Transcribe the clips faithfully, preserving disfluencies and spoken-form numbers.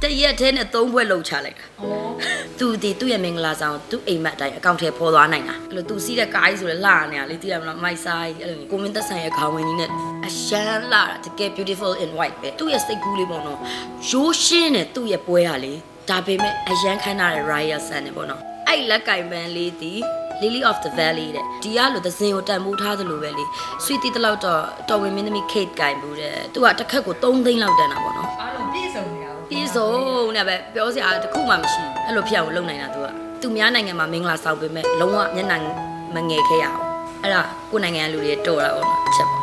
တရက်ထဲနဲ့သုံးဘွဲ့လုံချလိုက်တာသူဒီသူ့ရဲ့မင်္ဂလာဆောင်သူ့အိမ်မက်အတိုင်းအကောင့်ထဲပေါ်သွားနိုင်တာအဲ့လိုသူစီးတဲ့ကားကြီးဆိုလဲလှနေရလေသိရမလားမိုက်ဆိုင်အဲ့လိုကိုမင်းသက်ဆိုင်ရဲ့ခေါင်းဝင်ကြီးနဲ့အရှမ်းလှတာတကယ် beautiful in white ပဲသူ့ရဲ့စိတ်ကူးလေးပေါ့နော်ရိုးရှင်းတဲ့သူ့ရဲ့ပွဲဟာလေဒါပေမဲ့အရန်ခိုင်းထားတဲ့ royal sun နဲ့ပေါ့နော်အဲ့လက်ကင်ပန်းလေးဒီLily of the Valley တဲ့ဒီကလို့သစင်ကိုတန်မိုးထားသလိုပဲလေ sweet တီတလောက်တော့တော်ဝင်မင်းသမီး Kate ကင်ဘူးတဲ့သူကတစ်ခက်ကိုသုံးသိန်းလောက်တန်တာပေါ့နော်အားလုံးပြည့်စုံနေတာပေါ့ပြည့်စုံနေပဲပြောစရာတခုမှမရှိဘူးအဲ့လိုဖြစ်အောင်လုပ်နိုင်တာသူကသူများနိုင်ငံမှာမင်္ဂလာဆောင်ပေးမဲ့လုံးဝမျက်နှာမငယ်ခဲ့ရအောင်အဲ့ဒါကိုယ်နိုင်ငံလူတွေတော်တာပေါ့နော်အချက်ပေါ့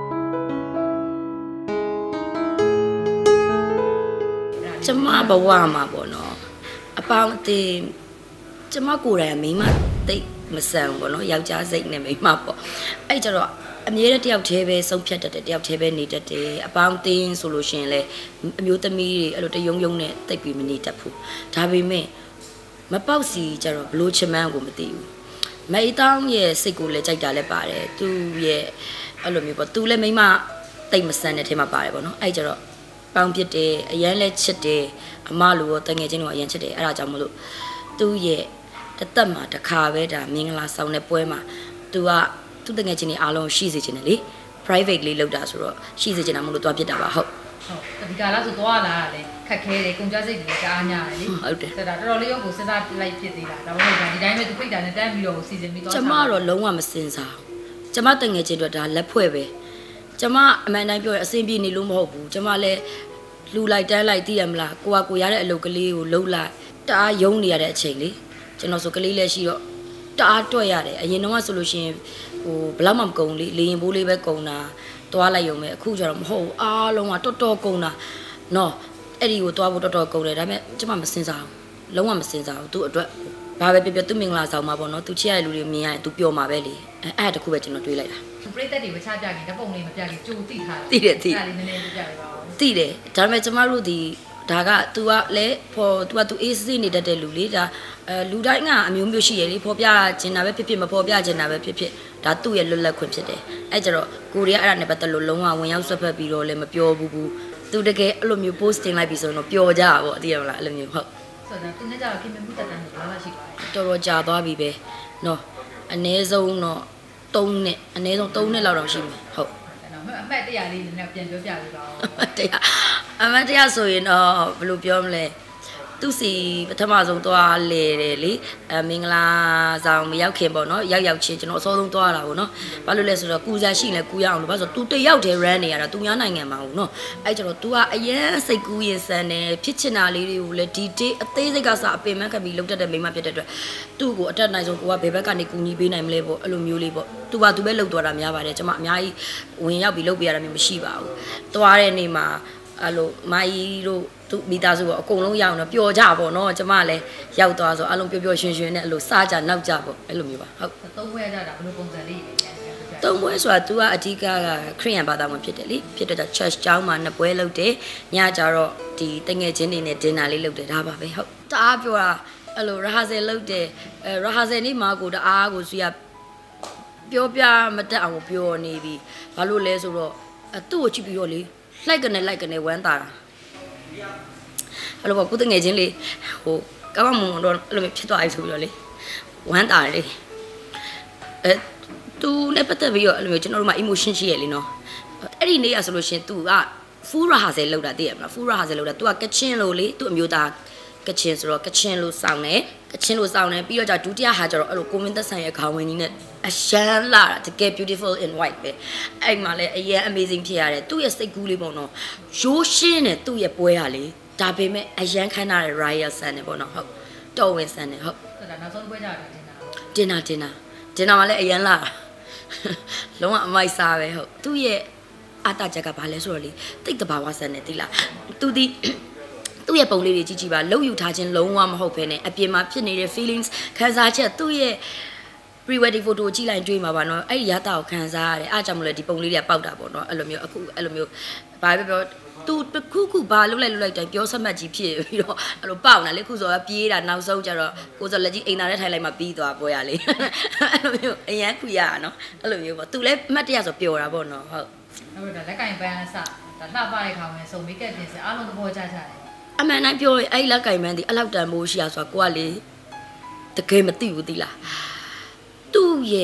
ကျမဘဝမှာပေါ့နော်အပေါင်းအသင်းကျမကိုယ်တိုင်မိမတိတ်မဆန်ဘောနော်ယောက်ျားစိတ်နဲ့မိမပေါ့အဲ့ကြတော့အမြဲတမ်းတယောက်တည်းပဲဆုံးဖြတ်တတ်တယ်တယောက်တည်းပဲနေတတ်တယ်အပေါင်းအသင်းဆိုလို့ရှိရင်လည်းအမျိုးသမီးတွေအဲ့လိုတယုံယုံနဲ့တိတ်ပြီးမနေတတ်ဘူးဒါပေမဲ့မပေါက်စီကြတော့ဘလို့ချမန်းကိုမသိဘူးမအေးတောင်းရဲ့စိတ်ကိုလည်းကြိုက်တာလည်းပါတယ်သူရဲ့အဲ့လိုမျိုးပေါ့သူလည်းမိမတိတ်မဆန်တဲ့ထဲမှာပါတယ်ပေါ့နော်အဲ့ကြတော့ပေါင်းပြစ်တယ်အရန်လဲချစ်တယ်အမလိုရောတငယ်ချင်းတို့အရန်ချစ်တယ်အဲ့ဒါကြောင့်မလို့သူရဲ့တသက်မှာတစ်ခါပဲဒါမင်္ဂလာဆောင်တဲ့ပွဲမှာ तू ကသူ့တငယ်ချင်းတွေအားလုံးရှိစေချင်တယ်လေ private လေးလုပ်တာဆိုတော့ရှိစေချင်တာမလို့သွားပြစ်တာပါဟုတ်ဟုတ်ဒီကလာဆိုသွားလာတယ်ခက်ခဲတယ်ကုန်ကြစိတ်တွေကြားညာတယ်လေဟုတ်တယ်ဒါတော်တော်လေးရောကိုစဉ်းစားလိုက်ဖြစ်သေးတာဒါမှမဟုတ်ဒီတိုင်းပဲသူဖိတ်တာနဲ့တန်းပြီးတော့စီစဉ်ပြီးသွားကျမတော့လုံးဝမစင်စားကျမတငယ်ချင်းတို့ဒါလက်ဖွဲ့ပဲကျမအမှန်တိုင်းပြောရအဆင်ပြေနေလို့မဟုတ်ဘူးကျမလည်းလူလိုက်တန်းလိုက်သိရမလားကိုကကိုရတဲ့အလုပ်ကလေးကိုလှုပ်လိုက်တအားယုံနေရတဲ့အချိန်လေကျွန်တော်ဆိုကလေးလည်းရှိတော့တအားတွက်ရတယ်အရင်တော့ဆိုလို့ရှိရင်ဟိုဘလောက်မှမကုန်လေလေရင်ဘိုးလေးပဲကုန်တာသွားလိုက်ရုံပဲအခုကျတော့မဟုတ်အားလုံးကတော်တော်ကုန်တာနော်အဲ့ဒီကိုသွားဖို့တော်တော်ကုန်တယ်ဒါပေမဲ့ကျမမစင်စားဘူးလုံးဝမစင်စားဘူးသူ့အတွက်ဘာပဲပြောပြောသူ့မင်္ဂလာဆောင်မှာပေါ့နော်သူချစ်ရတဲ့လူတွေမြင်ရတယ်သူပျော်မှာပဲလေအဲ့အဲ့တခုပဲကျွန်တော်တွေးလိုက်တာပရိသတ်တွေဝချပြကြီးဓပုံလေးမပြကြီးကြိုသိထားတာသိတယ်သိအဲ့ဒါလေးနည်းနည်းပြပြပါဦးသိတယ်ဒါပေမဲ့ကျမတို့ဒီဒါက तू ကလည်းဖော် तू က तू အေးစစ်နေတတ်တဲ့လူလေဒါအဲလူတိုင်းကအမျိုးမျိုးရှိရလေဖော်ပြချင်တာပဲဖြစ်ဖြစ်မဖော်ပြချင်တာပဲဖြစ်ဖြစ်ဒါသူ့ရဲ့လွတ်လပ်ခွင့်ဖြစ်တယ်အဲ့ကြတော့ကိုရီးယားအဲ့ဒါနဲ့ပတ်သက်လို့လုံးဝဝင်ရောက်ဆွတ်ဖက်ပြီးတော့လည်းမပြောဘူးဘူး तू တကယ်အဲ့လိုမျိုး posting လိုက်ပြီးဆိုတော့ပျော်ကြတာပေါ့သိရမလားအဲ့လိုမျိုးဟုတ်ဆိုတော့သူနဲ့ကြတော့ခင်ဗျမှုတက်တန်းတော့ဘာရှိပါလဲတော်တော်ကြာသွားပြီပဲနော်အနည်းဆုံးတော့သုံးနှစ်အနည်းဆုံးသုံးနှစ်လောက်တော့ရှိမယ်ဟုတ်အမှတ်တရလေးလည်းပြန်ပြောပြပေးပါဦးတရားအမှတ်တရဆိုရင်တော့ဘယ်လိုပြောမလဲသူစီပထမဆုံးသွားလေတယ်လေအမင်္ဂလာဆောင်မရောက်ခင်ပေါ့နော်ရောက်ရောက်ချင်းကျွန်တော်အစောဆုံးသွားတာပေါ့နော်ဘာလို့လဲဆိုတော့ကူစားရှိလဲကူရအောင်လို့ဘာလို့ဆိုတော့ तू တယောက်တည်း run နေရတာသူများနိုင်ငံမှာဟုတ်နော်အဲ့ကျတော့ तू ကအရင်စိတ်ကူးရင်စမ်းတယ်ဖြစ်ချင်တာလေးတွေကိုလည်းဒီ day အသေးစိတ်ကစအပင်မခက်ပြီးလောက်တတ်တဲ့မိမဖြစ်တဲ့အတွက်သူ့ကိုအတက်နိုင်ဆုံးကိုကဘယ်ဘက်ကနေကူညီပေးနိုင်မလဲပေါ့အဲ့လိုမျိုးလေးပေါ့ तू က तू ပဲလှုပ်သွားတာများပါတယ်ကျွန်မအများကြီးဝင်ရောက်ပြီးလှုပ်ပေးရတာမျိုးမရှိပါဘူးသွားတဲ့နေ့မှာအဲ့လိုမိုင်းတို့သူမိသားစုကအကုန်လုံးရောက်တော့ပျော်ကြပါတော့ကျမလည်းရောက်သွားဆိုအလုံးပျော်ပျော်ရွှင်ရွှင်နဲ့အဲ့လိုစားကြနောက်ကြပေါ့အဲ့လိုမျိုးပါဟုတ်သုံးပွဲကြတာဘယ်လိုပုံစံလေးလဲသုံးပွဲဆိုတာ तू ကအဓိကကခရစ်ယာန်ဘာသာဝင်ဖြစ်တယ်လေဖြစ်တဲ့ church ကျောင်းမှာနှစ်ပွဲလုပ်တယ်ညကြတော့ဒီတငယ်ချင်းတွေနဲ့ dinner လေးလုပ်တယ်ဒါပါပဲဟုတ်တအားပြောတာအဲ့လို rehearsal လုပ်တယ်အဲ rehearsal နေ့မှာကိုတအားကိုဆွေးရပြောပြမတတ်အောင်ပြောနေပြီဘာလို့လဲဆိုတော့သူ့ကိုကြည့်ပြီးတော့လေလိုက်ကနေလိုက်ကနေဝမ်းတာအဲ့လိုပေါ့ကိုတငယ်ချင်းလေးဟိုကောင်းမွန်တော့အဲ့လိုမျိုးဖြစ်သွားပြီဆိုပြီးတော့လေဝမ်းတာလေအဲသူနဲ့ပတ်သက်ပြီးတော့အဲ့လိုမျိုးကျွန်တော်တို့မှာ emotion ရှိရလေနော်အဲ့ဒီနေ့ရဆိုလို့ရှင် तू က full rehearsal လုပ်တာသိရမလား full rehearsal လုပ်တာ तू ကကချင်လို့လေသူ့အမျိုးသားကချင်ဆိုတော့ကချင်လို့စောင်းတယ်ကချင်လို့စောင်းတယ်ပြီးတော့じゃဒုတိယဟာကျတော့အဲ့လိုကိုမင်းသက်ဆိုင်ရဲ့ခေါင်းဝင်ကြီးနဲ့အရှမ်းလာတာတကယ် beautiful in white ပဲအဲ့မှာလည်းအရင် amazing ဖြစ်ရတယ်သူ့ရဲ့စိတ်ကူးလေးပေါ့နော်ရိုးရှင်းတယ်သူ့ရဲ့ပွဲဟာလေဒါပေမဲ့အရန်ခိုင်းထားတဲ့ royal sun နဲ့ပေါ့နော်ဟုတ်တော်ဝင် sun နဲ့ဟုတ်ဒါနောက်ဆုံးပွဲကြတာတင်တာတင်တာတင်တာတင်တာမှလည်းအရန်လာလုံးဝအမိုက်စားပဲဟုတ်သူ့ရဲ့အတားချက်ကဘာလဲဆိုတော့လေတိတ်တဘာဝ sun နဲ့တိလားသူဒီသူ့ရဲ့ပုံလေးတွေကြည့်ကြည့်ပါလှုပ်ယူထားခြင်းလုံးဝမဟုတ်ဘဲနဲ့အပြင်မှာဖြစ်နေတဲ့ feelings ခံစားချက်သူ့ရဲ့ pre wedding photo ကြည့်လိုက်တွေ့မှာပါနော်အဲ့ဒီရတာကိုခံစားရတယ်အားကြောင့်မလို့ဒီပုံလေးတွေကပေါက်တာပေါ့နော်အဲ့လိုမျိုးအခုအဲ့လိုမျိုးဘာပဲပြောသူတခုခုဘာလှုပ်လိုက်လှုပ်လိုက်တိုင်းပြောစမှတ်ကြီးဖြစ်ပြီးတော့အဲ့လိုပေါက်နေလေခုဆိုတော့ပြေးတာနောက်ဆုံးကျတော့ကိုစောလက်ကြီးအိမ်သားထဲထိုင်လိုက်မှပြီးသွားပွဲရလေအဲ့လိုမျိုးအရန်ခွေရတာနော်အဲ့လိုမျိုးပေါ့သူလည်းအမှတ်တရဆိုပျော်တာပေါ့နော်ဟုတ်ဟုတ်ဒါလက်ကင်ပန်းအစဒါလှပတဲ့ခါဝင်စုံမိတ်ကပ်ပြင်စအားလုံးသဘောကျကြတယ်အမှန်တိုင်းပြောရင်အဲ့လက်ကင်မန်းဒီအလောက်တန်မိုးရှိရဆိုတာကိုကလေတကယ်မသိဘူးသီလားသူ့ရဲ့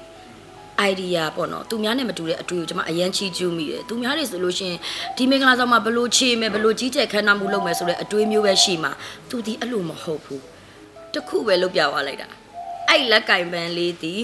idea ပေါ့နော်သူများနဲ့မတူတဲ့အတွေ့ကိုကျွန်မအရန်ချီကျူးမိတယ်သူများတွေဆိုလို့ရှင်ဒီမင်္ဂလာဆောင်မှာဘလို့ချေမယ်ဘလို့ကြီးကျယ်ခမ်းနားမှုလုပ်မယ်ဆိုတဲ့အတွေ့မျိုးပဲရှိမှာသူဒီအဲ့လိုမဟုတ်ဘူးတခုပဲလုပ်ပြသွားလိုက်တာအဲ့လက်ကင်ပန်းလေးဒီ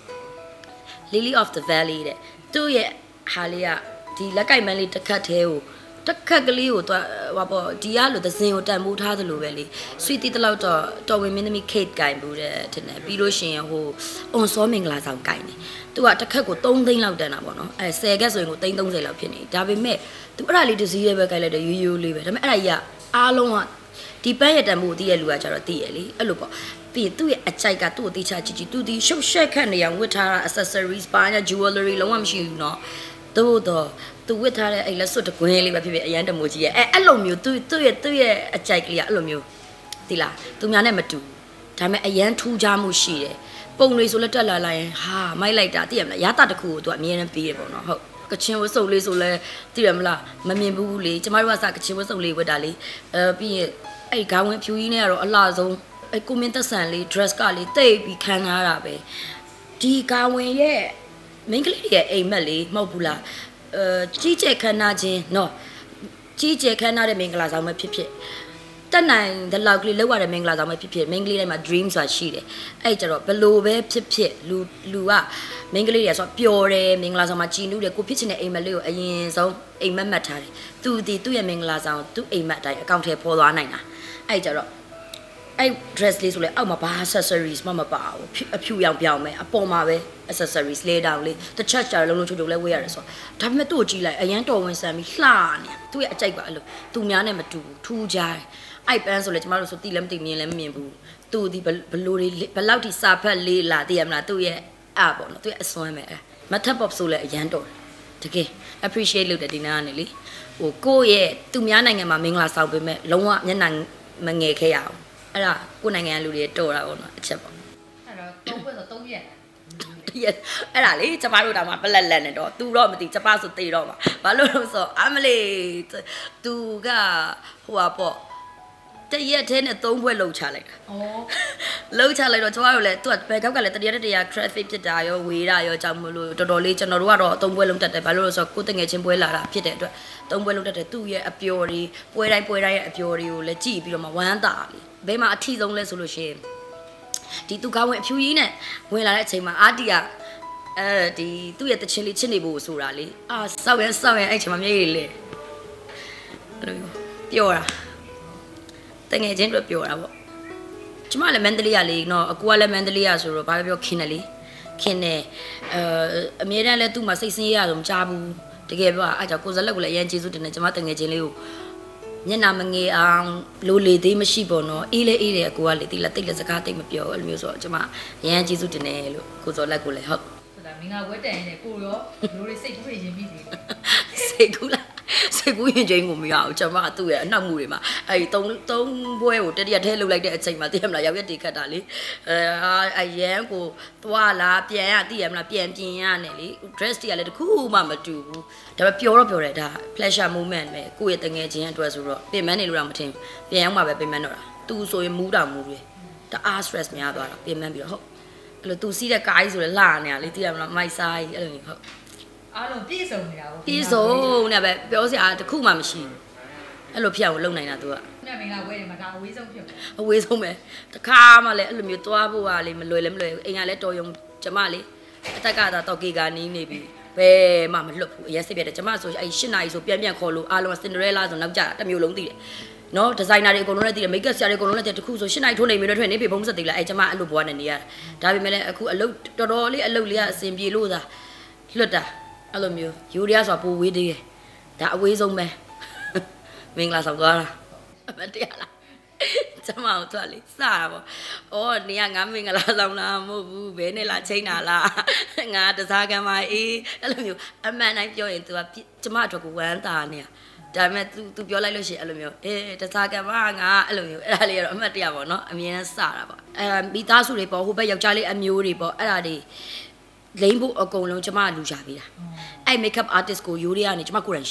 Lily of the Valley တဲ့သူ့ရဲ့ဟာလေးကဒီလက်ကင်ပန်းလေးတစ်ခတ်သေးကိုတစ်ခက်ကလေးကိုတော့ဟောပေါ့ဒီကလို့သစင်ကိုတန်မိုးထားသလိုပဲလေဆွီတီတလောက်တော့တော်ဝင်မင်းသမီး Kate ကင်ဘူးတဲ့ထင်တယ်ပြီးလို့ရှင်ဟိုအွန်စောမင်္ဂလာဆောင်ကင်တယ်သူကတစ်ခက်ကိုသုံးသိန်းလောက်တန်တာပေါ့နော်အဲဆယ်ခက်ဆိုရင်ကိုသိန်းသုံးဆယ်လောက်ဖြစ်နေဒါပေမဲ့သူအဲ့ဒါလေးတစ်စီးရဲပဲကင်လိုက်တယ်ရိုးရိုးလေးပဲဒါပေမဲ့အဲ့ဒါကြီးကအားလုံးကဒီပန်းရတန်မို့တည်ရလူကကြတော့တည်ရလေအဲ့လိုပေါ့ပြီးသူ့ရဲ့အကြိုက်ကသူ့ကိုတေချာကြည့်ကြည့်သူဒီရှုပ်ရှက်ခက်နေအောင်ဝတ်ထားတာ accessories ပါညာ jewelry လုံးဝမရှိဘူးเนาะသို့တော့သူဝတ်ထားတဲ့အဲ့လက်စွပ်တကွင်းလေးပဲဖြစ်ဖြစ်အရန်တမိုးကြီးရဲ့အဲ့အဲ့လိုမျိုးသူသူ့ရဲ့သူ့ရဲ့အကြိုက်ကလေးကအဲ့လိုမျိုးဒီလားသူများနဲ့မတူဒါပေမဲ့အရန်ထူးခြားမှုရှိတယ်ပုံတွေဆိုလက်တက်လာလိုက်ရင်ဟာမိုက်လိုက်တာသိရမလားရတာတခုကိုသူကအမြဲတမ်းပေးတယ်ပေါ့နော်ဟုတ်ကချင်ဝတ်စုပ်လေးဆိုလဲသိရမလားမမြင်ဘူးလေကျမတို့ကစကချင်ဝတ်စုပ်လေးဝတ်တာလေအဲပြီးရင်အဲ့ခေါင်းဝင်ဖြူကြီးနဲ့ကတော့အလှဆုံးအဲ့ကိုမင်းသက်ဆန်လေး dress ကလေးတိတ်ပြီးခံထားတာပဲဒီခေါင်းဝင်ရဲ့မိန်းကလေးရဲ့အိမ်မက်လေးမဟုတ်ဘူးလားအဲကြီးကျယ်ခမ်းနားခြင်းနော်ကြီးကျယ်ခမ်းနားတဲ့မင်္ဂလာဆောင်ပဲဖြစ်ဖြစ်တက်နိုင်တဲ့လောက်ကလေးလောက်ရတဲ့မင်္ဂလာဆောင်ပဲဖြစ်ဖြစ်မင်္ဂလေးတိုင်းမှာ dream ဆိုတာရှိတယ်အဲ့ကြတော့ဘလို့ပဲဖြစ်ဖြစ်လူလူကမင်္ဂလေးတွေဆိုပျော်တယ်မင်္ဂလာဆောင်မှာကြည်နူးတယ်ကိုဖြစ်ချင်တဲ့အိမ်မက်လေးကိုအရင်ဆုံးအိမ်မက်မှတ်ထားတယ်သူဒီသူ့ရဲ့မင်္ဂလာဆောင်သူ့အိမ်မက်အတိုင်းအကောင့်ထဲပေါ်သွားနိုင်တာအဲ့ကြတော့အဲ့ dress လေးဆိုလဲအောက်မှာဘာ accessories မှမပါဘူးအဖြူရောင်ပြောင်းမယ်အပေါ်မှာပဲ accessories လေးတောင်လေးတစ်ချက်ကြာလုံးလုံးချိုချိုလဲဝေးရတယ်ဆိုတော့ဒါပေမဲ့သူ့ကိုကြည့်လိုက်အရန်တော်ဝင်ဆန်ပြီးလှနေသူ့ရဲ့အကြိုက်ပါအဲ့လိုသူများနဲ့မတူဘူးထူးခြားတယ်အဲ့ပန်းဆိုလဲကျမတို့ဆိုတိလည်းမတိမြင်လည်းမမြင်ဘူးသူဒီဘလို့တွေဘလောက်ထိစာဖက်လေးလာသိရမလားသူ့ရဲ့အပေါ့နော်သူ့ရဲ့အစွမ်းပဲအဲ့မထပ် pop ဆိုလဲအရန်တော်တယ်တကယ် appreciate လုပ်တယ်ဒီနာကနေလေဟိုကိုယ့်ရဲ့သူများနိုင်ငံမှာမင်္ဂလာဆောင်ပေးမဲ့လုံးဝမျက်နှာမငယ်ခဲ့ရအောင်အဲ့ဒါကိုယ်နိုင်ငံလူတွေတော်တာပေါ့နော်အချက်ပေါ့အဲ့တော့သုံးခွက်ဆိုသုံးရက်တရက်အဲ့ဒါလေကျမတို့တောင်မှပလက်လက်နေတော့သူတော့မသိကျမဆိုတေတော့မှာဘာလို့လို့ဆိုအမလေးသူကဟိုပါပေါ့တရက်သေးနဲ့သုံးဘွဲ့လှုပ်ချလိုက်တာဩလှုပ်ချလိုက်တော့ကျမတို့လည်းသူကဘယ်ကောက်ကလည်းတရက်တရက် traffic ဖြစ်တာရောဝေးတာရောကြောင့်မလို့တော်တော်လေးကျွန်တော်တို့ကတော့သုံးဘွဲ့လုံးတက်တယ်ဘာလို့လဲဆိုတော့ကိုယ်တငယ်ချင်းပွဲလာတာဖြစ်တဲ့အတွက်သုံးဘွဲ့လုံးတက်တယ်သူ့ရဲ့အပျော်တွေပွဲတိုင်းပွဲတိုင်းရဲ့အပျော်တွေကိုလည်းကြည့်ပြီးတော့မှဝမ်းသာလေဘယ်မှာအထီးဆုံးလဲဆိုလို့ရှိရင်ဒီသူကဝင်အဖြူကြီးနဲ့ဝင်လာတဲ့အချိန်မှာအာတီကအဲဒီသူ့ရဲ့တချင်းလေးချစ်နေဖို့ဆိုတာလေအာစောက်ရစောက်ရအဲ့ချိန်မှာမျက်ရည်လေအဲ့လိုပျော်တာတငယ်ချင်းတို့ပျော်တာပေါ့ကျမလည်းမန္တလေးကလေနော်အကူကလည်းမန္တလေးကဆိုတော့ဘာပဲပြောခင်းတယ်လေခင်းတယ်အဲအမြဲတမ်းလဲသူ့မှာစိတ်ဆင်းရဲရဆိုမကြဘူးတကယ်ပြောအဲ့ကြောင့်ကိုယ်စလက်ကိုလည်းအရင်ကျေးဇူးတင်တယ်ကျမတငယ်ချင်းလေးကိုမျက်နှာမငယ်အောင်လိုလေသေးမရှိပေါ့နော်အေးလေအေးတယ်အကူကလေတိလက်တိတ်လက်စကားတိတ်မပြောအဲ့လိုမျိုးဆိုတော့ကျမအရင်ကျေးဇူးတင်တယ်လို့ကိုစောလက်ကိုလည်းဟုတ်ဆိုတာမင်္ဂလာဝတ်တန်နဲ့ကိုရောလိုတွေစိတ်ကူးရရင်ပြီးစီစိတ်ကူးလားစိတ်ကူးရင်ချင်းကိုမရဘူးကျမသူ့ရဲ့အနှောက်မှုတွေမှာအဲ့ဒီသုံးသုံးဘွဲကိုတတိယထဲလှုပ်လိုက်တဲ့အချိန်မှာသိရမလားရောက်ရက်တေခတ်တာလေအဲအရန်ကိုသွားလာပြန်ရသိရမလားပြန်ပြင်ရနဲ့လေ dress တွေကလည်းတခုမှမတူဘူးဒါပေမဲ့ပျော်တော့ပျော်တယ်ဒါ pleasure moment ပဲကိုယ့်ရဲ့တငယ်ချင်းအတွက်ဆိုတော့ပြင်မနေလို့တော့မထင်ပြန်ရောက်မှပဲပြင်မတော့တာသူဆိုရင်မူးတာမူးတယ်တအား stress များသွားတာပြင်မပြီးတော့ဟုတ်အဲ့လိုသူစီးတဲ့ကားကြီးဆိုလဲလှနေတာလေသိရမလားမိုက်စားကြီးအဲ့လိုမျိုးဟုတ်အားလုံးပြည့်စုံနေတာပေါ့ပြည့်စုံနေပဲပြောစရာတခုမှမရှိဘူးအဲ့လိုဖြစ်အောင်လုပ်နိုင်တာ तू ကနဲ့မင်္ဂလာဝဲတယ်မှာဒါအဝေးဆုံးဖြစ်အဝေးဆုံးပဲတခါမှလည်းအဲ့လိုမျိုးသွားဖို့ကလေမလွယ်လည်းမလွယ်အိမ်ကလည်းတော်ရုံကျမလေအသက်ကသာတော့ကေကာနီးနေပြီဘယ်မှမလွတ်ဘူးအရင်စိတ်ပြတယ်ကျမဆိုအဲ့၈နာရီဆိုပြန်ပြန်ခေါ်လို့အားလုံးစင်ဒရဲလာဆိုနောက်ကြတစ်မျိုးလုံးသိတယ်နော်ဒီဇိုင်နာတွေအကုန်လုံးလည်းသိတယ်မိတ်ကပ်ဆရာတွေအကုန်လုံးလည်းသိတယ်တခုဆို၈နာရီထိုးနေပြီတော့ထွင်နေပြီဘုံစက်သိလားအဲ့ကျမအဲ့လိုဘွားနေနေရဒါပေမဲ့လည်းအခုအလုပ်တော်တော်လေးအလုပ်လေးကအဆင်ပြေလို့သာလွတ်တာအဲ့လိုမျိုးယူရီးယားဆိုတာပိုဝေးသေးတယ်ဒါအဝေးဆုံးပဲမင်္ဂလာဆောင်သွားတာအမတရားလားကျမတို့သွားလေစတာပေါ့အော်နေကငါမင်္ဂလာဆောင်လာမဟုတ်ဘူးဘယ်နဲ့လာချိန်တာလားငါတစားကံပါအေးအဲ့လိုမျိုးအမှန်တိုင်းပြောရင် तू ကကျမအတွက်ကိုဝမ်းသာနေတာဒါပေမဲ့ तू तू ပြောလိုက်လို့ရှိရင်အဲ့လိုမျိုးအေးတစားကံပါငါအဲ့လိုမျိုးအဲ့ဒါလေးကတော့အမှတ်တရပေါ့နော်အမြင်နဲ့စတာပေါ့အဲမိသားစုတွေပေါ့ဟိုဘက်ယောက်ျားလေးအမျိုးတွေပေါ့အဲ့ဒါတွေလိမ့်ဖို့အကုန်လုံးကျမလူရှာပေးတာအဲ့ makeup artist ကိုယူရီးယားကနေကျမကိုယ်တိုင်ရှာတယ်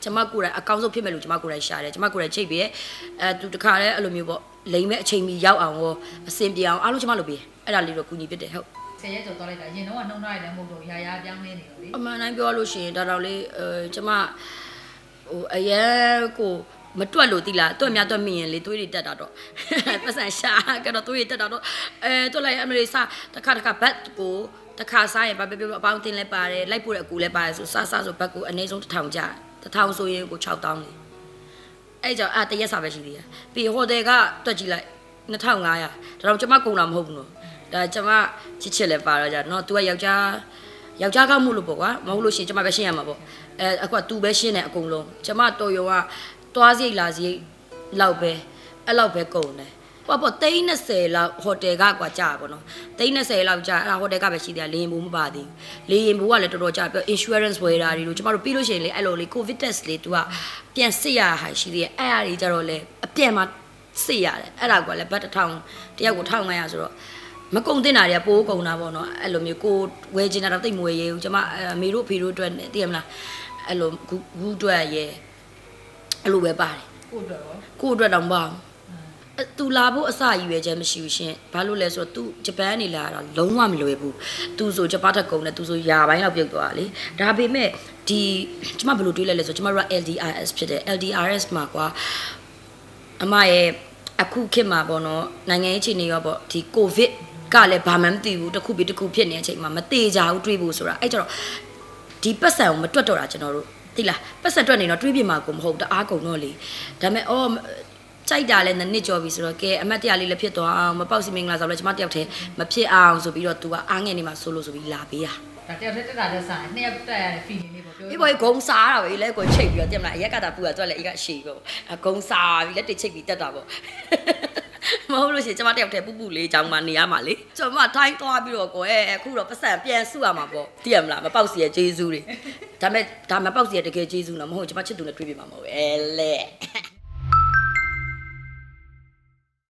ကျမကိုယ်တိုင်အကောင်းဆုံးဖြစ်မဲ့လို့ကျမကိုယ်တိုင်ရှာတယ်ကျမကိုယ်တိုင်ချိတ်ပြီးအဲသူတခါလဲအဲ့လိုမျိုးပေါ့လိမ့်မဲ့အချိန်မီရောက်အောင်ရောအစင်ပြေအောင်အားလုံးကျမလုပ်ပြီးအဲ့ဒါလေးတော့ကူညီဖြစ်တယ်ဟုတ်ဆယ်ရက်ကျော်သွားလိုက်တာရင်တော့ကနှုံးထားရတယ်မဟုတ်တော့ရာရာပြောင်းနေနေလို့လေအမှန်တိုင်းပြောလို့ရှိရင်ဒါတော့လေအဲကျမဟိုအရဲကိုမတွက်လို့တိလားတွက်များတွက်မိရင်လေသွေးတွေတက်တာတော့ပတ်စံရှာကတော့သွေးတွေတက်တာတော့အဲတွက်လိုက်အမလေးစားတစ်ခါတစ်ခါဘတ်ကိုတစ်ခါစားရင်ဘာပြောပြောအပေါင်းတင်လဲပါတယ်လိုက်ပို့တဲ့အကူလဲပါတယ်ဆိုစားစားဆိုဘတ်ကိုအနည်းဆုံးတစ်ထောင်ကျတစ်ထောင်ဆိုရင်ကို၆တောင်းလေအဲ့ကြောင့်အာတရက်စာပဲရှိသေးတယ်ပြီးဟိုတယ်ကတွက်ကြည့်လိုက်နှစ်ထောင်ငါးရာဒါတော့ကျမကုန်တာမဟုတ်ဘူးနော်ဒါကျမချစ်ချစ်လဲပါတော့ကြာနော် तू ကယောက်ျားယောက်ျားကောက်မှုလို့ပေါ့ကွာမဟုတ်လို့ရှိရင်ကျမပဲရှင်းရမှာပေါ့အဲအခုက तू ပဲရှင်းတယ်အကုန်လုံးကျမတော်ရုံကသွားစိတ်လာစိတ်လောက်ပဲအဲ့လောက်ပဲကုန်တယ်ပေါ့ပေါ့သိန်း20လောက်ဟိုတယ်ကကွာကြာပေါ့နော်သိန်း20လောက်ကြာအဲ့ဒါဟိုတယ်ကပဲရှိတယ်လေရင်ဘူးမပါသေးဘူးလေရင်ဘူးကလည်းတော်တော်ကြာပြော insurance ဝယ်တာတွေလို့ကျမတို့ပြီးလို့ရှိရင်လေအဲ့လိုလေ covid test လေ तू ကပြန်စစ်ရတာဟာရှိသေးတယ်အဲ့အရာတွေကြတော့လေအပြန်မှာစစ်ရတယ်အဲ့ဒါကလည်းဘတ်တစ်ထောင်တယောက်ကိုတစ်ထောင်ငါးရာဆိုတော့မကုံတင်တာတွေကပိုးကုံတာပေါ့နော်အဲ့လိုမျိုးကိုဝယ်ချင်တာတော့တိတ်မဝယ်ရဘူးကျမအမေတို့ဖေတို့အတွက်သိရမလားအဲ့လိုဂူဂူအတွက်ရဲ့အဲ့လိုပဲပါတယ်ကိုအတွက်ရောကိုအတွက်တော့မပါဘူးသူလာဖို့အစရည်ရွယ်ချက်မရှိဘူးရှင်ဘာလို့လဲဆိုတော့ तू ဂျပန်နေလာတော့လုံးဝမလွယ်ဘူး तू ဆိုဂျပန်တက်ကုံနဲ့ तू ဆိုယာပိုင်းလောက်ပြုတ်သွားလေဒါပေမဲ့ဒီကျမဘယ်လိုတွေးလဲလဲဆိုကျမတို့က L D R S ဖြစ်တယ် L D R S မှာကွာအမရဲ့အခုခေတ်မှာပေါ့နော်နိုင်ငံရေးအခြေအနေရောပေါ့ဒီ covid ကလည်းဘာမှမသိဘူးတစ်ခုပြီးတစ်ခုဖြစ်နေတဲ့အချိန်မှာမသေးကြဘူးတွေးဖို့ဆိုတာအဲ့ကျတော့ဒီပတ်စံကိုမတွတ်တော့တာကျွန်တော်တို့သိလားပတ်စံတွက်နေတော့တွေးပြမှာကိုမဟုတ်တအားကုန်တော့လေဒါပေမဲ့အော်ကြိုက်တာလဲနှစ်ကြော်ပြီဆိုတော့ကဲအမတ်တရားလေးလည်းဖြစ်သွားအောင်မပေါက်စီမင်္ဂလာဆိုတော့ကျမတယောက်တည်းမဖြစ်အောင်ဆိုပြီးတော့ तू ကအားငယ်နေမှာဆိုလို့ဆိုပြီးလာပေးတာဒါတယောက်တည်းတက်တာတက်ဆိုင်နှစ်ယောက်တက်ရတဲ့ feeling လေးပေါ့ပြောပြီးပေါ်ဂုံစားတာပဲလဲကိုချိတ်ပြီးတော့တင်မလားအရက်ကတာပူတာတွက်လဲအေးကရှည်ပေါ့ဂုံစားပြီးလက်တွေချိတ်ပြီးတက်တာပေါ့မဟုတ်လို့ရှိရင်ကျမတယောက်တည်းပူပူလေးကြောင်းမှနေရမှာလေကျမထိုင်းသွားပြီးတော့ကိုယ်အခုတော့ပတ်စံပြန်စုရမှာပေါ့သိရမလားမပေါက်စီရဲ့ဂျေဇူးတွေဒါမဲ့ဒါမပေါက်စီရဲ့တကယ်ဂျေဇူးတော့မဟုတ်ကျမချစ်သူနဲ့တွေ့ပြမှာမဟုတ်ပဲလေ